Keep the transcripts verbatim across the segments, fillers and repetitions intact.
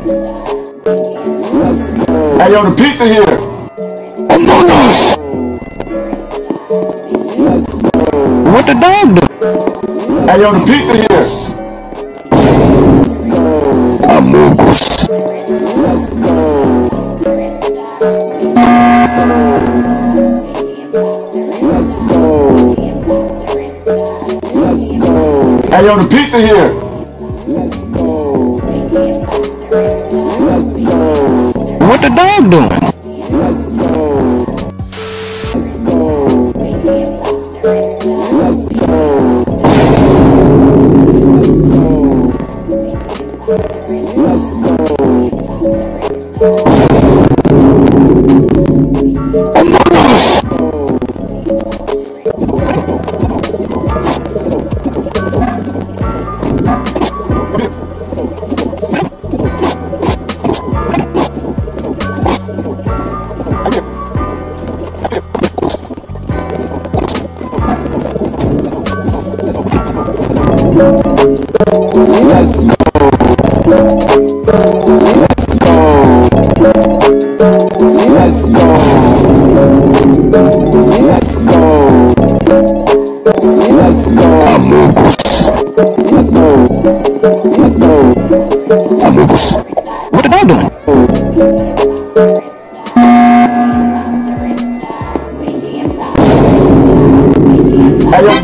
Hey, yo, the pizza here. AMOGUS. What the dog do? Hey, yo, the pizza here. AMOGUS. Hey, yo, the pizza here. What the dog doing? Let's go. Let's go. Let's go. Let's go. AMOGUS. Let's go. Let's go. Let's go. Let's go. Let's go. AMOGUS. Let's go. Let's go. AMOGUS. What the dog doing? Hey, yo,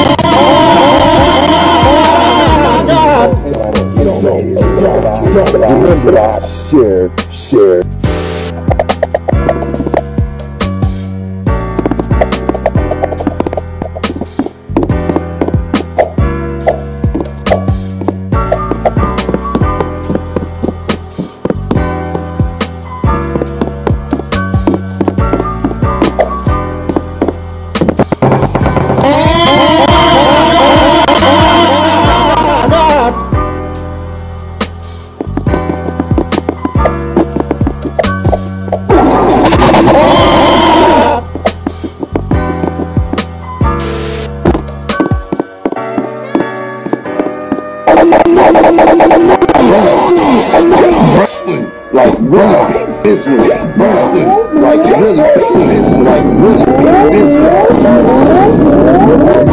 Oh my God! like really this one, busting, like really this one, like really this one.